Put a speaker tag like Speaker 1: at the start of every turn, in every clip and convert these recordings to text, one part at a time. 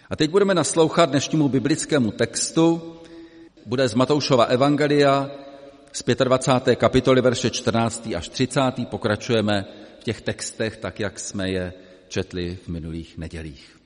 Speaker 1: A teď budeme naslouchat dnešnímu biblickému textu, bude z Matoušova evangelia z 25. kapitoly verše 14. až 30. Pokračujeme v těch textech, tak jak jsme je četli v minulých nedělích.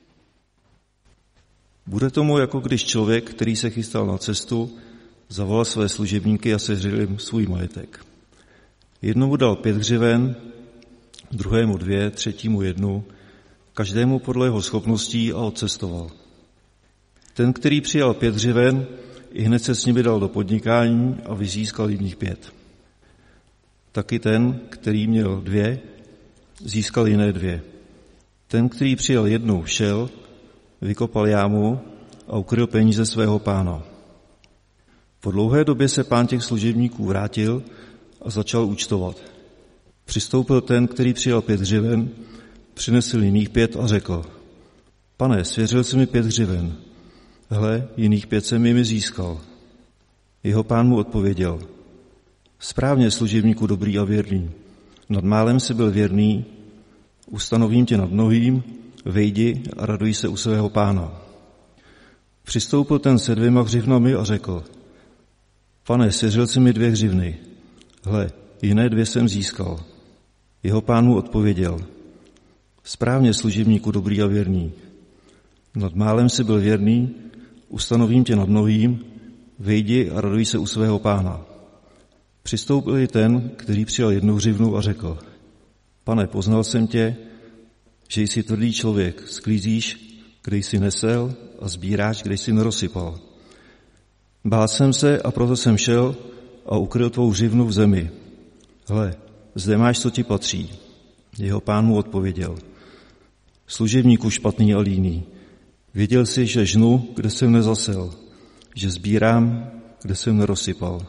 Speaker 2: Bude tomu, jako když člověk, který se chystal na cestu, zavolal své služebníky a seřel jim svůj majetek. Jednomu dal 5 hřiven, druhému 2, třetímu 1, každému podle jeho schopností a odcestoval. Ten, který přijal 5 hřiven, i hned se s nimi dal do podnikání a vyzískal jiných 5. Taky ten, který měl 2, získal jiné 2. Ten, který přijal 1, šel, vykopal jámu a ukryl peníze svého pána. Po dlouhé době se pán těch služebníků vrátil a začal účtovat. Přistoupil ten, který přijal 5 hřiven, přinesl jiných 5 a řekl: Pane, svěřil jsi mi 5 hřiven. Hle, jiných 5 jsem jimi získal. Jeho pán mu odpověděl: Správně, služebníku dobrý a věrný. Nad málem jsi byl věrný, ustanovím tě nad mnohým, vejdi a raduj se u svého pána. Přistoupil ten se 2 hřivnami a řekl: Pane, svěřil jsi mi 2 hřivny. Hle, jiné 2 jsem získal. Jeho pán mu odpověděl: Správně, služebníku dobrý a věrný. Nad málem jsi byl věrný, ustanovím tě nad mnohým, vejdi a raduj se u svého pána. Přistoupil i ten, který přijal 1 hřivnu a řekl: Pane, poznal jsem tě, že jsi tvrdý člověk, sklízíš, kde jsi nesel, a sbíráš, kde jsi nerozsypal. Bál jsem se a proto jsem šel a ukryl tvou hřivnu v zemi. Hle, zde máš, co ti patří. Jeho pán mu odpověděl: Služebníku špatný a líný, věděl jsi, že žnu, kde jsem nezasel, že sbírám, kde jsem nerozsypal.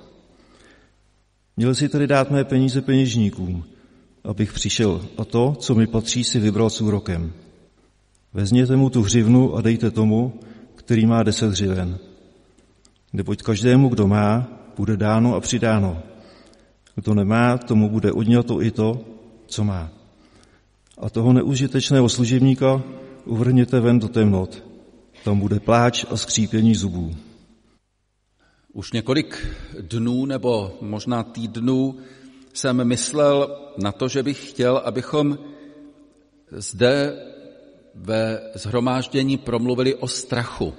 Speaker 2: Měl jsi tedy dát mé peníze peněžníkům, abych přišel a to, co mi patří, si vybral s úrokem. Vezměte mu tu hřivnu a dejte tomu, který má 10 hřiven. Neboť každému, kdo má, bude dáno a přidáno. Kdo nemá, tomu bude odňato i to, co má. A toho neužitečného služebníka uvrhněte ven do temnot. Tam bude pláč a skřípění zubů.
Speaker 1: Už několik dnů nebo možná týdnů jsem myslel na to, že bych chtěl, abychom zde ve shromáždění promluvili o strachu.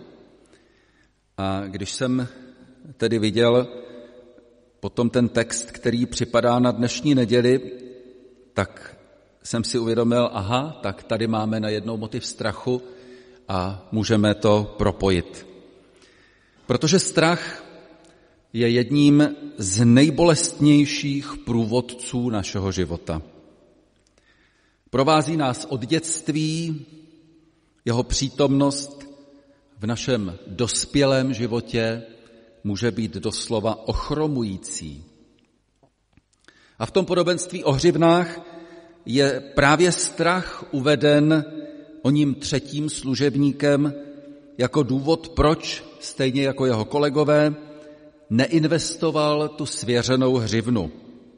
Speaker 1: A když jsem tedy viděl potom ten text, který připadá na dnešní neděli, tak jsem si uvědomil, tak tady máme najednou motiv strachu a můžeme to propojit. Protože strach je jedním z nejbolestnějších průvodců našeho života. Provází nás od dětství, jeho přítomnost v našem dospělém životě může být doslova ochromující. A v tom podobenství o hřivnách je právě strach uveden oním 3. služebníkem jako důvod, proč, stejně jako jeho kolegové, neinvestoval tu svěřenou hřivnu.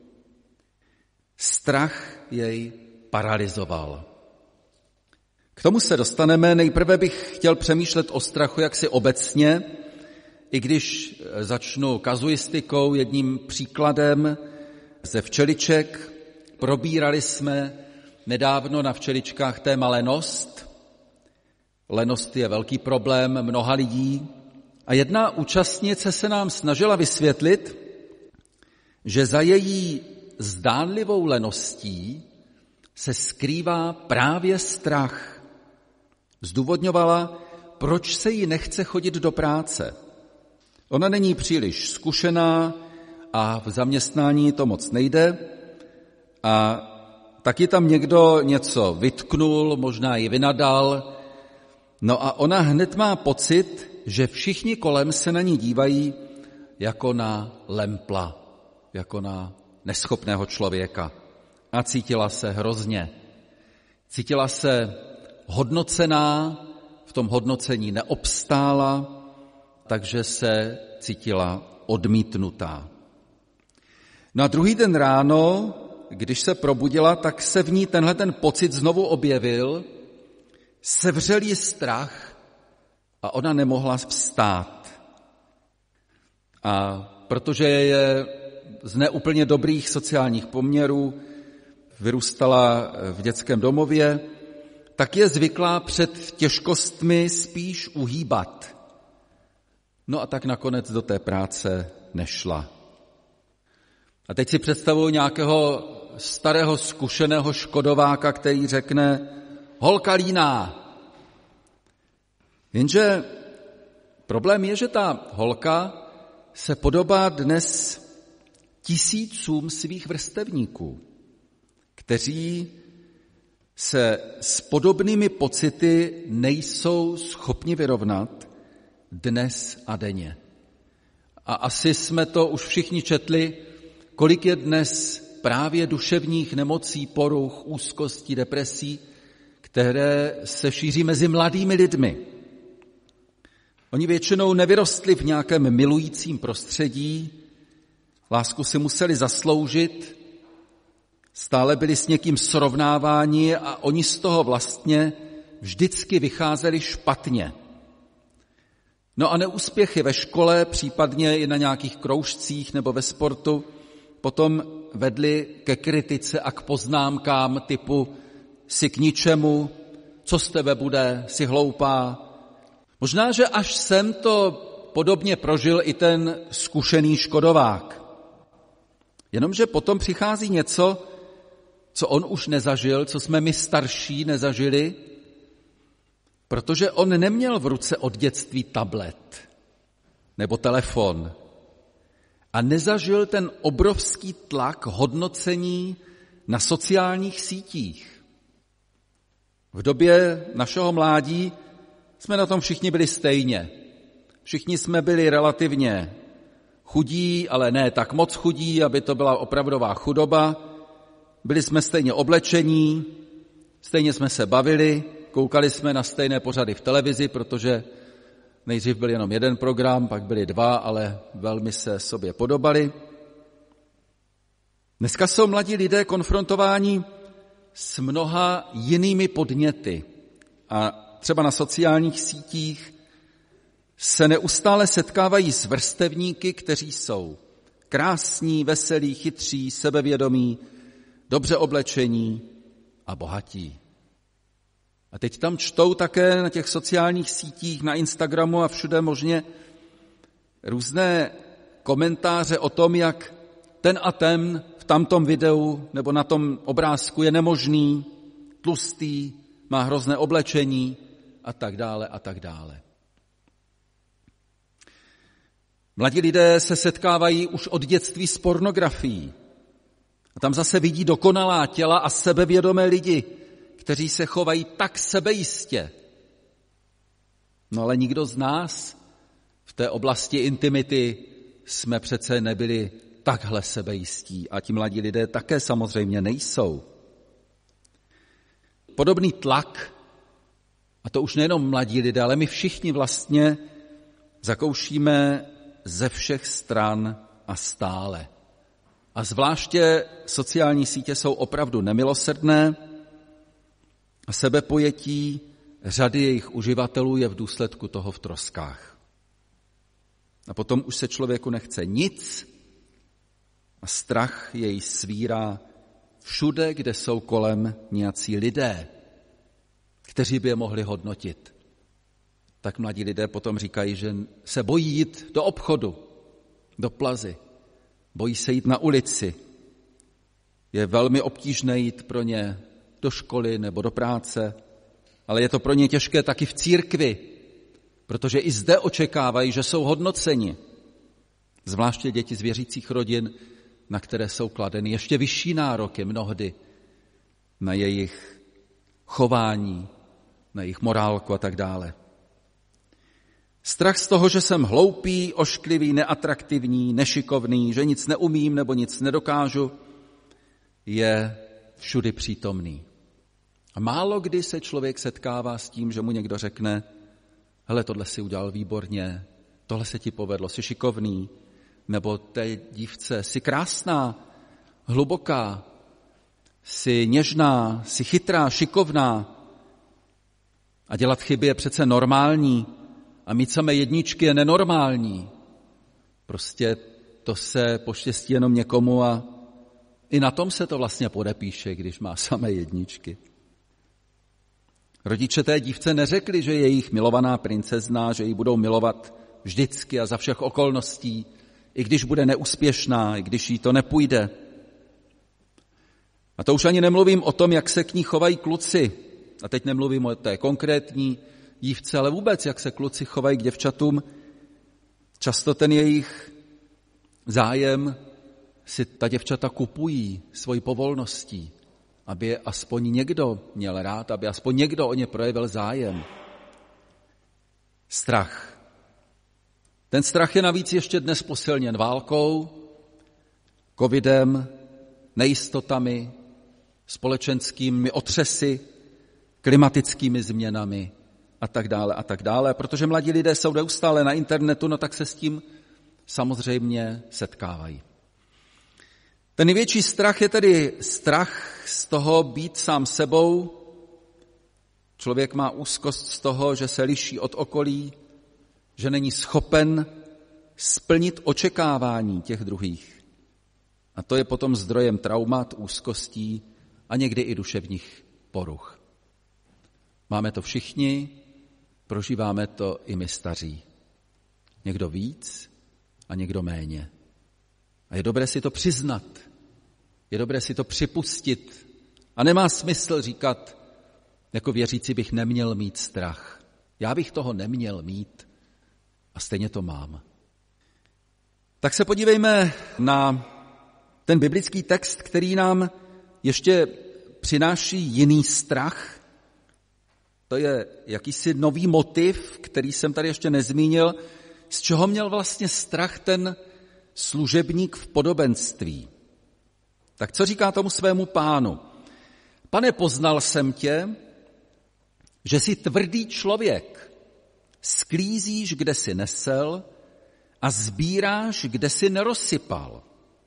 Speaker 1: Strach jej paralyzoval. K tomu se dostaneme. Nejprve bych chtěl přemýšlet o strachu jaksi obecně, i když začnu kazuistikou, jedním příkladem ze včeliček. Probírali jsme nedávno na včeličkách téma lenost. Lenost je velký problém mnoha lidí. A jedna účastnice se nám snažila vysvětlit, že za její zdánlivou leností se skrývá právě strach. Zdůvodňovala, proč se jí nechce chodit do práce. Ona není příliš zkušená a v zaměstnání to moc nejde a taky tam někdo něco vytknul, možná ji vynadal. No a ona hned má pocit, že všichni kolem se na ní dívají jako na lempla, jako na neschopného člověka. A cítila se hrozně. Cítila se hodnocená, v tom hodnocení neobstála, takže se cítila odmítnutá. No a druhý den ráno, když se probudila, tak se v ní tenhle ten pocit znovu objevil, sevřel jí strach a ona nemohla vstát. A protože je z neúplně dobrých sociálních poměrů, vyrůstala v dětském domově, tak je zvyklá před těžkostmi spíš uhýbat. No a tak nakonec do té práce nešla. A teď si představuji nějakého starého zkušeného škodováka, který řekne: holka líná. Jenže problém je, že ta holka se podobá dnes tisícům svých vrstevníků, kteří se s podobnými pocity nejsou schopni vyrovnat dnes a denně. A asi jsme to už všichni četli, kolik je dnes právě duševních nemocí, poruch, úzkostí, depresí, které se šíří mezi mladými lidmi. Oni většinou nevyrostli v nějakém milujícím prostředí, lásku si museli zasloužit, stále byli s někým srovnáváni a oni z toho vlastně vždycky vycházeli špatně. No a neúspěchy ve škole, případně i na nějakých kroužcích nebo ve sportu, potom vedly ke kritice a k poznámkám typu jsi k ničemu, co z tebe bude, jsi hloupá. Možná, že až sem to podobně prožil i ten zkušený škodovák. Jenomže potom přichází něco, co on už nezažil, co jsme my starší nezažili, protože on neměl v ruce od dětství tablet nebo telefon a nezažil ten obrovský tlak hodnocení na sociálních sítích. V době našeho mládí jsme na tom všichni byli stejně. Všichni jsme byli relativně chudí, ale ne tak moc chudí, aby to byla opravdová chudoba. Byli jsme stejně oblečení, stejně jsme se bavili, koukali jsme na stejné pořady v televizi, protože nejdřív byl jenom jeden program, pak byly dva, ale velmi se sobě podobali. Dneska jsou mladí lidé konfrontováni s mnoha jinými podněty a třeba na sociálních sítích se neustále setkávají s vrstevníky, kteří jsou krásní, veselí, chytří, sebevědomí, dobře oblečení a bohatí. A teď tam čtou také na těch sociálních sítích, na Instagramu a všude možně různé komentáře o tom, jak ten a ten v tamtom videu nebo na tom obrázku je nemožný, tlustý, má hrozné oblečení a tak dále a tak dále. Mladí lidé se setkávají už od dětství s pornografií. A tam zase vidí dokonalá těla a sebevědomé lidi, kteří se chovají tak sebejistě. No ale nikdo z nás v té oblasti intimity jsme přece nebyli takhle sebejistí a ti mladí lidé také samozřejmě nejsou. Podobný tlak, a to už nejenom mladí lidé, ale my všichni vlastně zakoušíme ze všech stran a stále. A zvláště sociální sítě jsou opravdu nemilosrdné a sebepojetí řady jejich uživatelů je v důsledku toho v troskách. A potom už se člověku nechce nic a strach jej svírá všude, kde jsou kolem nějací lidé, kteří by je mohli hodnotit. Tak mladí lidé potom říkají, že se bojí jít do obchodu, do plazy, bojí se jít na ulici. Je velmi obtížné jít pro ně do školy nebo do práce, ale je to pro ně těžké taky v církvi, protože i zde očekávají, že jsou hodnoceni. Zvláště děti z věřících rodin, na které jsou kladeny ještě vyšší nároky mnohdy na jejich chování, na jejich morálku a tak dále. Strach z toho, že jsem hloupý, ošklivý, neatraktivní, nešikovný, že nic neumím nebo nic nedokážu, je všudy přítomný. A málo kdy se člověk setkává s tím, že mu někdo řekne, hele, tohle si udělal výborně, tohle se ti povedlo, jsi šikovný, nebo té dívce, jsi krásná, hluboká, jsi něžná, jsi chytrá, šikovná. A dělat chyby je přece normální, a mít samé jedničky je nenormální. Prostě to se poštěstí jenom někomu a i na tom se to vlastně podepíše, když má samé jedničky. Rodiče té dívce neřekli, že je jejich milovaná princezna, že ji budou milovat vždycky a za všech okolností, i když bude neúspěšná, i když jí to nepůjde. A to už ani nemluvím o tom, jak se k ní chovají kluci. A teď nemluvím o té konkrétní dívce, ale vůbec, jak se kluci chovají k děvčatům. Často ten jejich zájem si ta děvčata kupují svojí povolností, aby je aspoň někdo měl rád, aby aspoň někdo o ně projevil zájem. Strach. Ten strach je navíc ještě dnes posilněn válkou, covidem, nejistotami, společenskými otřesy, klimatickými změnami a tak dále. Protože mladí lidé jsou neustále na internetu, no tak se s tím samozřejmě setkávají. Ten největší strach je tedy strach z toho být sám sebou. Člověk má úzkost z toho, že se liší od okolí, že není schopen splnit očekávání těch druhých. A to je potom zdrojem traumat, úzkostí a někdy i duševních poruch. Máme to všichni, prožíváme to i my staří. Někdo víc a někdo méně. A je dobré si to přiznat, je dobré si to připustit. A nemá smysl říkat, jako věřící bych neměl mít strach. Já bych toho neměl mít a stejně to mám. Tak se podívejme na ten biblický text, který nám ještě přináší jiný strach. To je jakýsi nový motiv, který jsem tady ještě nezmínil, z čeho měl vlastně strach ten služebník v podobenství. Tak co říká tomu svému pánu? Pane, poznal jsem tě, že jsi tvrdý člověk, sklízíš, kde jsi nesel a sbíráš, kde jsi nerozsypal.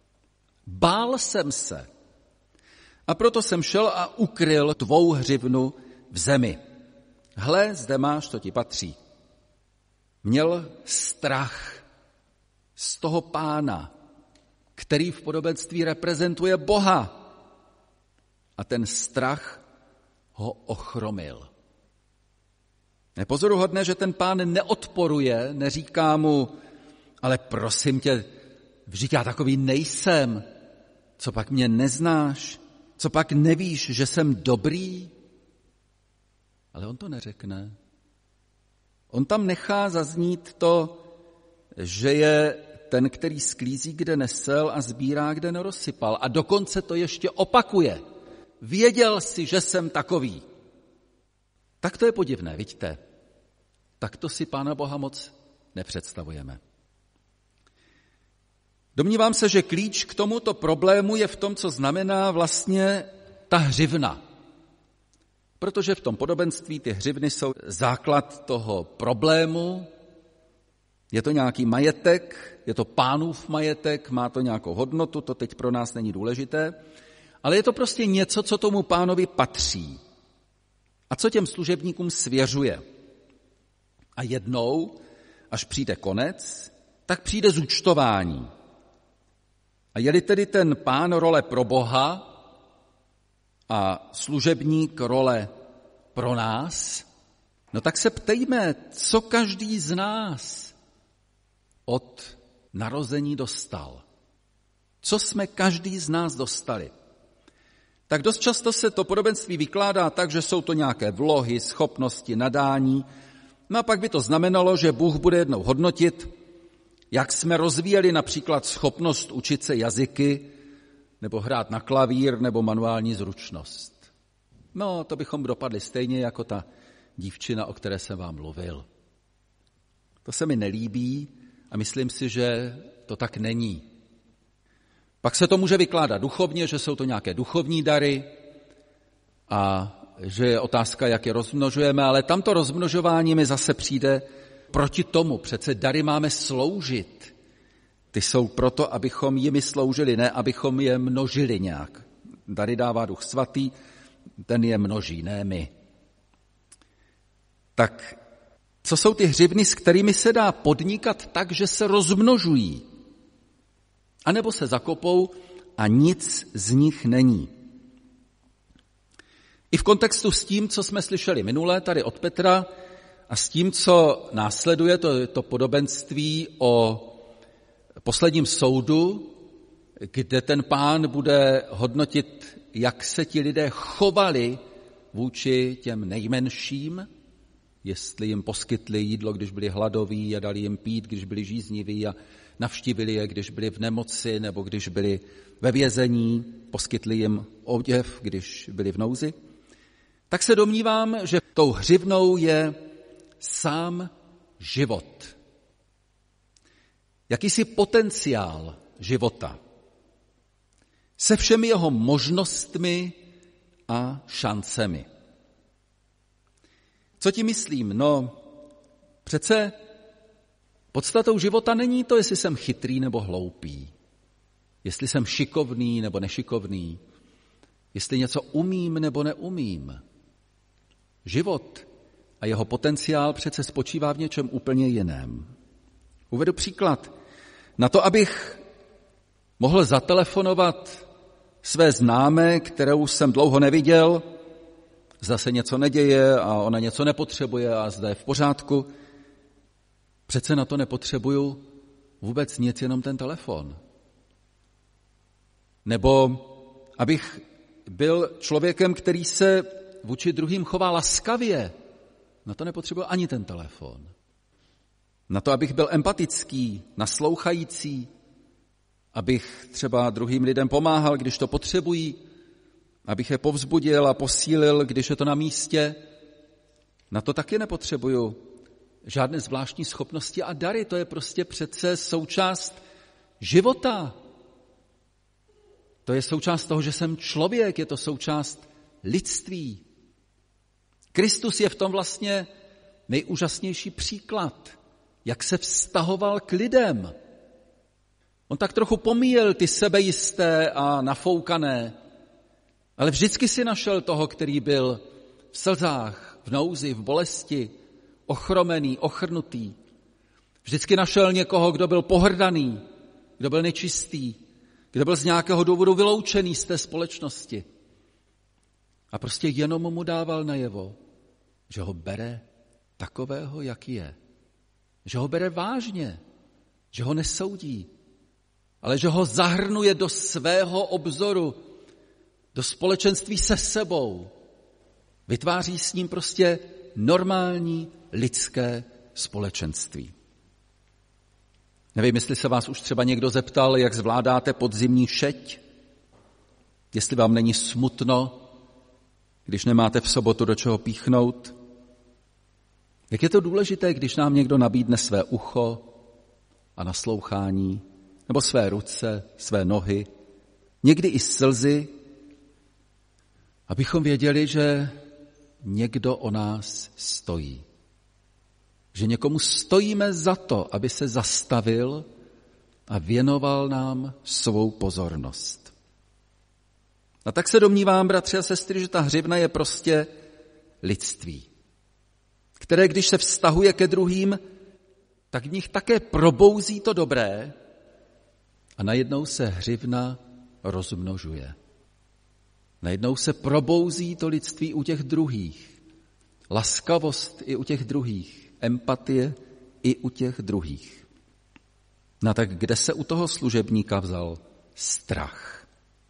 Speaker 1: Bál jsem se a proto jsem šel a ukryl tvou hřivnu v zemi. Hle, zde máš, to ti patří. Měl strach z toho pána, který v podobenství reprezentuje Boha. A ten strach ho ochromil. Je pozoruhodné, že ten pán neodporuje, neříká mu, ale prosím tě, vždyť já takový nejsem, co pak mě neznáš, co pak nevíš, že jsem dobrý? Ale on to neřekne. On tam nechá zaznít to, že je ten, který sklízí, kde nesel a sbírá, kde nerozsypal. A dokonce to ještě opakuje. Věděl jsi, že jsem takový. Tak to je podivné, vidíte. Tak to si Pána Boha moc nepředstavujeme. Domnívám se, že klíč k tomuto problému je v tom, co znamená vlastně ta hřivna. Protože v tom podobenství ty hřivny jsou základ toho problému. Je to nějaký majetek, je to pánův majetek, má to nějakou hodnotu, to teď pro nás není důležité, ale je to prostě něco, co tomu pánovi patří a co těm služebníkům svěřuje. A jednou, až přijde konec, tak přijde zúčtování. A je-li tedy ten pán role pro Boha a služebník role pro nás, no tak se ptejme, co každý z nás od narození dostal. Co jsme každý z nás dostali? Tak dost často se to podobenství vykládá tak, že jsou to nějaké vlohy, schopnosti, nadání. No a pak by to znamenalo, že Bůh bude jednou hodnotit, jak jsme rozvíjeli například schopnost učit se jazyky, nebo hrát na klavír, nebo manuální zručnost. No, to bychom dopadli stejně jako ta dívčina, o které jsem vám mluvil. To se mi nelíbí a myslím si, že to tak není. Pak se to může vykládat duchovně, že jsou to nějaké duchovní dary a že je otázka, jak je rozmnožujeme, ale tamto rozmnožování mi zase přijde proti tomu. Přece dary máme sloužit. Ty jsou proto, abychom jimi sloužili, ne abychom je množili nějak. Dary dává Duch Svatý, ten je množí, ne my. Tak Co jsou ty hřivny, s kterými se dá podnikat tak, že se rozmnožují? A nebo se zakopou a nic z nich není. I v kontextu s tím, co jsme slyšeli minule tady od Petra a s tím, co následuje, to podobenství o posledním soudu, kde ten Pán bude hodnotit, jak se ti lidé chovali vůči těm nejmenším, jestli jim poskytli jídlo, když byli hladoví a dali jim pít, když byli žízniví a navštívili je, když byli v nemoci nebo když byli ve vězení, poskytli jim oděv, když byli v nouzi, tak se domnívám, že tou hřivnou je sám život. Jakýsi potenciál života. Se všemi jeho možnostmi a šancemi. Co ti myslím? No, přece podstatou života není to, jestli jsem chytrý nebo hloupý, jestli jsem šikovný nebo nešikovný, jestli něco umím nebo neumím. Život a jeho potenciál přece spočívá v něčem úplně jiném. Uvedu příklad. Na to, abych mohl zatelefonovat své známé, kterou jsem dlouho neviděl, zda se něco neděje a ona něco nepotřebuje a zda je v pořádku, přece na to nepotřebuju vůbec nic, jenom ten telefon. Nebo abych byl člověkem, který se vůči druhým chová laskavě, na to nepotřebuji ani ten telefon. Na to, abych byl empatický, naslouchající, abych třeba druhým lidem pomáhal, když to potřebují, abych je povzbudil a posílil, když je to na místě, na to taky nepotřebuju žádné zvláštní schopnosti a dary. To je prostě přece součást života. To je součást toho, že jsem člověk, je to součást lidství. Kristus je v tom vlastně nejúžasnější příklad, jak se vztahoval k lidem. On tak trochu pomíjel ty sebejisté a nafoukané, ale vždycky si našel toho, který byl v slzách, v nouzi, v bolesti, ochromený, ochrnutý. Vždycky našel někoho, kdo byl pohrdaný, kdo byl nečistý, kdo byl z nějakého důvodu vyloučený z té společnosti. A prostě jenom mu dával najevo, že ho bere takového, jaký je. Že ho bere vážně, že ho nesoudí, ale že ho zahrnuje do svého obzoru, do společenství se sebou. Vytváří s ním prostě normální lidské společenství. Nevím, jestli se vás už třeba někdo zeptal, jak zvládáte podzimní šeť, jestli vám není smutno, když nemáte v sobotu do čeho píchnout. Jak je to důležité, když nám někdo nabídne své ucho a naslouchání, nebo své ruce, své nohy, někdy i slzy, abychom věděli, že někdo o nás stojí. Že někomu stojíme za to, aby se zastavil a věnoval nám svou pozornost. A tak se domnívám, bratři a sestry, že ta hřivna je prostě lidství, které, když se vztahuje ke druhým, tak v nich také probouzí to dobré a najednou se hřivna rozmnožuje. Najednou se probouzí to lidství u těch druhých, laskavost i u těch druhých, empatie i u těch druhých. No tak kde se u toho služebníka vzal strach?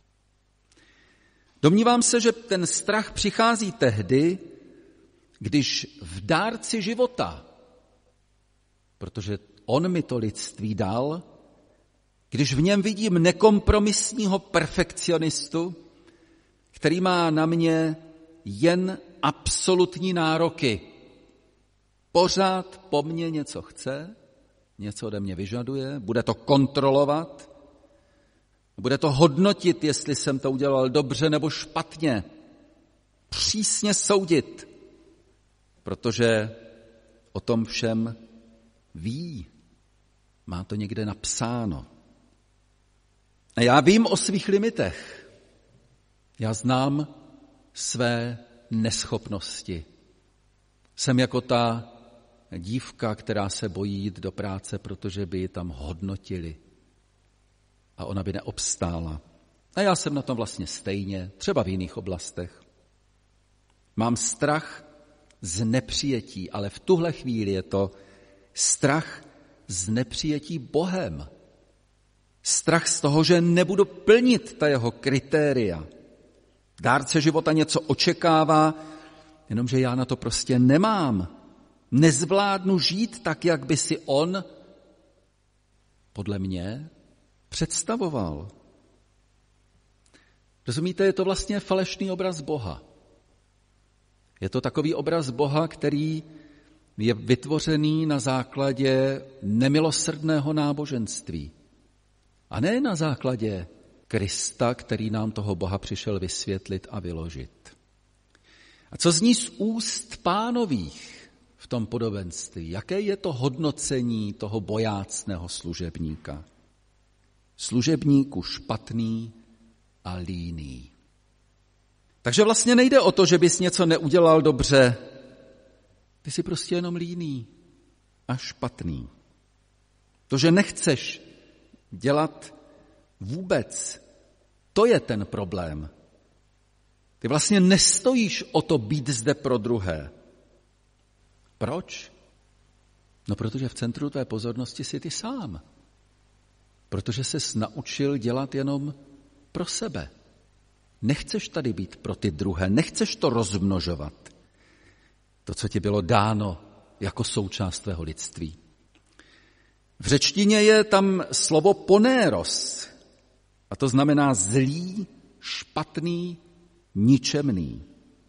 Speaker 1: Domnívám se, že ten strach přichází tehdy, když v dárci života, protože on mi to lidství dal, když v něm vidím nekompromisního perfekcionistu, který má na mě jen absolutní nároky. Pořád po mně něco chce, něco ode mě vyžaduje, bude to kontrolovat, bude to hodnotit, jestli jsem to udělal dobře nebo špatně, přísně soudit, protože o tom všem ví, má to někde napsáno. A já vím o svých limitech. Já znám své neschopnosti. Jsem jako ta dívka, která se bojí jít do práce, protože by ji tam hodnotili a ona by neobstála. A já jsem na tom vlastně stejně, třeba v jiných oblastech. Mám strach z nepřijetí, ale v tuhle chvíli je to strach z nepřijetí Bohem. Strach z toho, že nebudu plnit ta jeho kritéria. Dárce života něco očekává, jenomže já na to prostě nemám. Nezvládnu žít tak, jak by si on, podle mě, představoval. Rozumíte, je to vlastně falešný obraz Boha. Je to takový obraz Boha, který je vytvořený na základě nemilosrdného náboženství. A ne na základě Krista, který nám toho Boha přišel vysvětlit a vyložit. A co zní z úst Pánových v tom podobenství? Jaké je to hodnocení toho bojácného služebníka? Služebníku špatný a líný. Takže vlastně nejde o to, že bys něco neudělal dobře. Ty jsi prostě jenom líný a špatný. To, že nechceš dělat vůbec, to je ten problém. Ty vlastně nestojíš o to být zde pro druhé. Proč? No, protože v centru tvé pozornosti jsi ty sám. Protože ses naučil dělat jenom pro sebe. Nechceš tady být pro ty druhé, nechceš to rozmnožovat. To, co ti bylo dáno jako součást tvého lidství. V řečtině je tam slovo ponéros, a to znamená zlý, špatný, ničemný.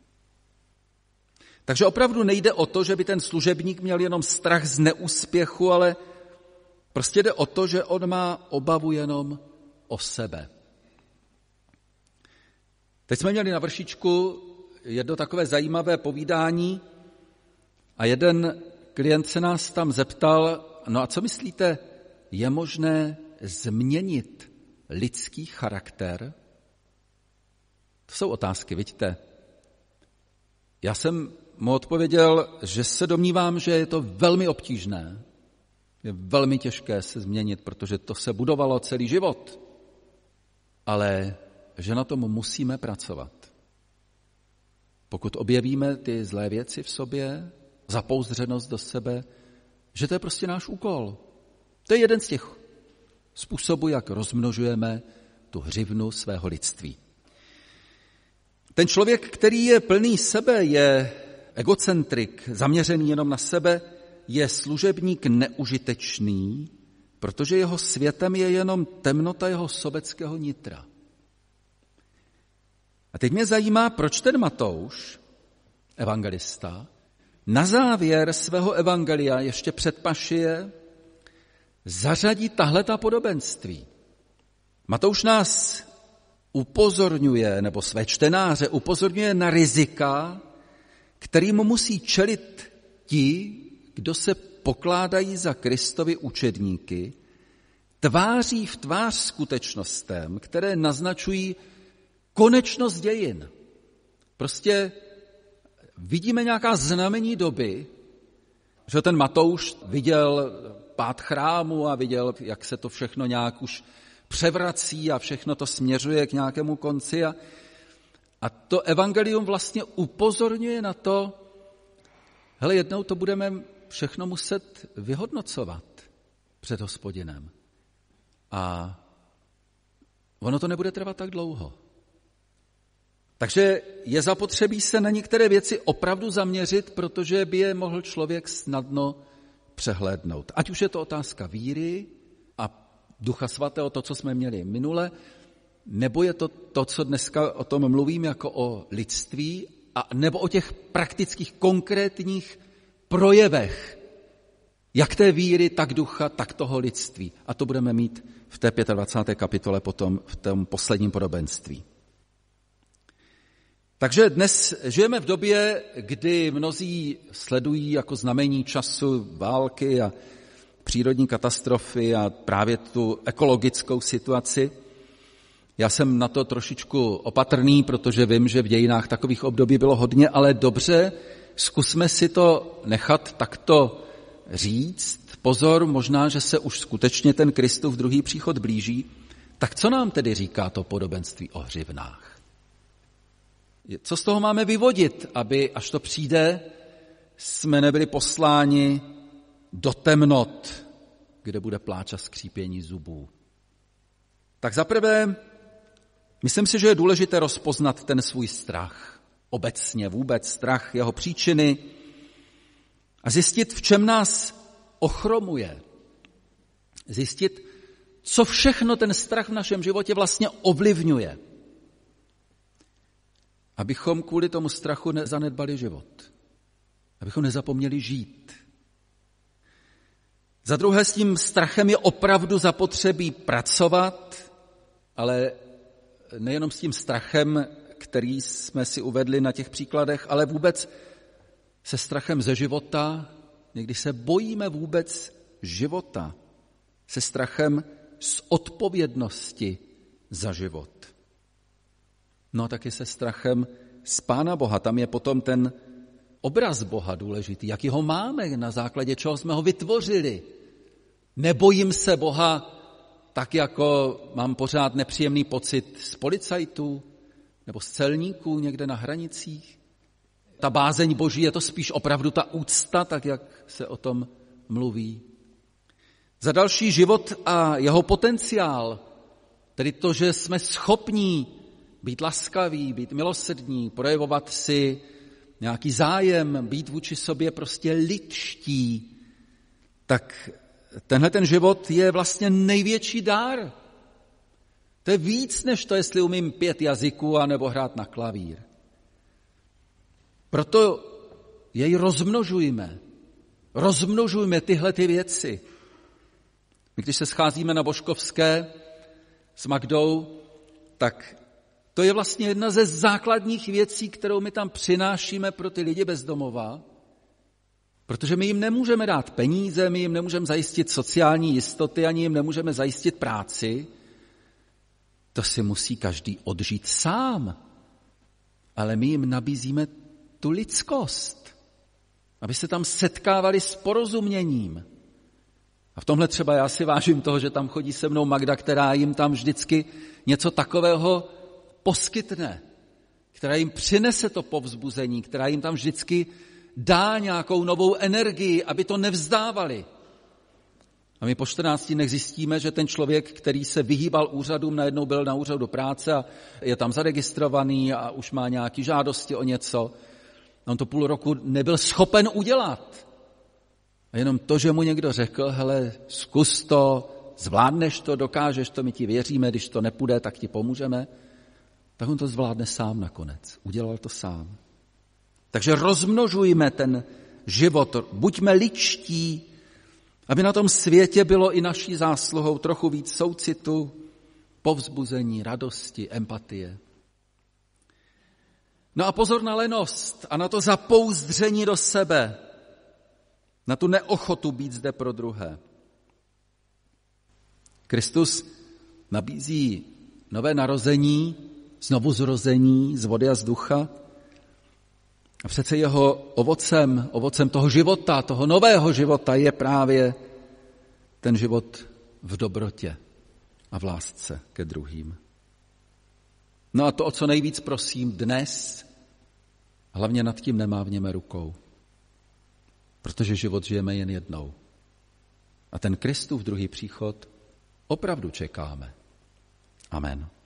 Speaker 1: Takže opravdu nejde o to, že by ten služebník měl jenom strach z neúspěchu, ale prostě jde o to, že on má obavu jenom o sebe. Teď jsme měli na Vršičku jedno takové zajímavé povídání a jeden klient se nás tam zeptal, no a co myslíte, je možné změnit lidský charakter? To jsou otázky, vidíte. Já jsem mu odpověděl, že se domnívám, že je to velmi obtížné. Je velmi těžké se změnit, protože to se budovalo celý život. Ale že na tom musíme pracovat. Pokud objevíme ty zlé věci v sobě, zapouzdřenost do sebe, že to je prostě náš úkol. To je jeden z těch způsobů, jak rozmnožujeme tu hřivnu svého lidství. Ten člověk, který je plný sebe, je egocentrik, zaměřený jenom na sebe, je služebník neužitečný, protože jeho světem je jenom temnota jeho sobeckého nitra. A teď mě zajímá, proč ten Matouš, evangelista, na závěr svého evangelia, ještě před pašie, zařadí tahleta podobenství. Matouš nás upozorňuje, nebo své čtenáře upozorňuje na rizika, kterým musí čelit ti, kdo se pokládají za Kristovi učedníky, tváří v tvář skutečnostem, které naznačují konečnost dějin. Prostě vidíme nějaká znamení doby, že ten Matouš viděl pád chrámu a viděl, jak se to všechno nějak už převrací a všechno to směřuje k nějakému konci. A to evangelium vlastně upozorňuje na to, hele, jednou to budeme všechno muset vyhodnocovat před Hospodinem. A ono to nebude trvat tak dlouho. Takže je zapotřebí se na některé věci opravdu zaměřit, protože by je mohl člověk snadno přehlédnout. Ať už je to otázka víry a Ducha Svatého, to, co jsme měli minule, nebo je to, co dneska o tom mluvím, jako o lidství, a nebo o těch praktických, konkrétních projevech, jak té víry, tak ducha, tak toho lidství. A to budeme mít v té 25. kapitole potom v tom posledním podobenství. Takže dnes žijeme v době, kdy mnozí sledují jako znamení času války a přírodní katastrofy a právě tu ekologickou situaci. Já jsem na to trošičku opatrný, protože vím, že v dějinách takových období bylo hodně, ale dobře, zkusme si to nechat takto říct, pozor, možná, že se už skutečně ten Kristův druhý příchod blíží, tak co nám tedy říká to podobenství o hřivnách? Co z toho máme vyvodit, aby až to přijde, jsme nebyli posláni do temnot, kde bude pláč a skřípění zubů? Tak zaprvé, myslím si, že je důležité rozpoznat ten svůj strach. Obecně vůbec strach, jeho příčiny a zjistit, v čem nás ochromuje. Zjistit, co všechno ten strach v našem životě vlastně ovlivňuje. Abychom kvůli tomu strachu nezanedbali život. Abychom nezapomněli žít. Za druhé, s tím strachem je opravdu zapotřebí pracovat, ale nejenom s tím strachem, který jsme si uvedli na těch příkladech, ale vůbec se strachem ze života, někdy se bojíme vůbec života, se strachem z odpovědnosti za život. No a taky se strachem z Pána Boha. Tam je potom ten obraz Boha důležitý. Jaký ho máme, na základě čeho jsme ho vytvořili. Nebojím se Boha tak, jako mám pořád nepříjemný pocit z policajtů nebo z celníků někde na hranicích. Ta bázeň Boží, je to spíš opravdu ta úcta, tak jak se o tom mluví. Za další, život a jeho potenciál, tedy to, že jsme schopní být laskaví, být milosrdní, projevovat si nějaký zájem, být vůči sobě prostě lidští, tak tenhle ten život je vlastně největší dár. To je víc, než to, jestli umím 5 jazyků anebo hrát na klavír. Proto jej rozmnožujme. Rozmnožujme tyhle ty věci. My, když se scházíme na Božkovské s Magdou, tak to je vlastně jedna ze základních věcí, kterou my tam přinášíme pro ty lidi bezdomova, protože my jim nemůžeme dát peníze, my jim nemůžeme zajistit sociální jistoty, ani jim nemůžeme zajistit práci. To si musí každý odžít sám. Ale my jim nabízíme tu lidskost, aby se tam setkávali s porozuměním. A v tomhle třeba já si vážím toho, že tam chodí se mnou Magda, která jim tam vždycky něco takového poskytne, která jim přinese to povzbuzení, která jim tam vždycky dá nějakou novou energii, aby to nevzdávali. A my po 14 dnech zjistíme, že ten člověk, který se vyhýbal úřadům, najednou byl na úřadu práce a je tam zaregistrovaný a už má nějaké žádosti o něco. A on to půl roku nebyl schopen udělat. A jenom to, že mu někdo řekl, hele, zkus to, zvládneš to, dokážeš to, my ti věříme, když to nepůjde, tak ti pomůžeme, tak on to zvládne sám nakonec. Udělal to sám. Takže rozmnožujme ten život, buďme lidští, aby na tom světě bylo i naší zásluhou trochu víc soucitu, povzbuzení, radosti, empatie. No a pozor na lenost a na to zapouzdření do sebe, na tu neochotu být zde pro druhé. Kristus nabízí nové narození, znovuzrození z vody a z ducha. A přece jeho ovocem toho života, toho nového života je právě ten život v dobrotě a v lásce ke druhým. No a to, o co nejvíc prosím dnes, hlavně nad tím nemávněme rukou. Protože život žijeme jen jednou. A ten Kristův druhý příchod opravdu čekáme. Amen.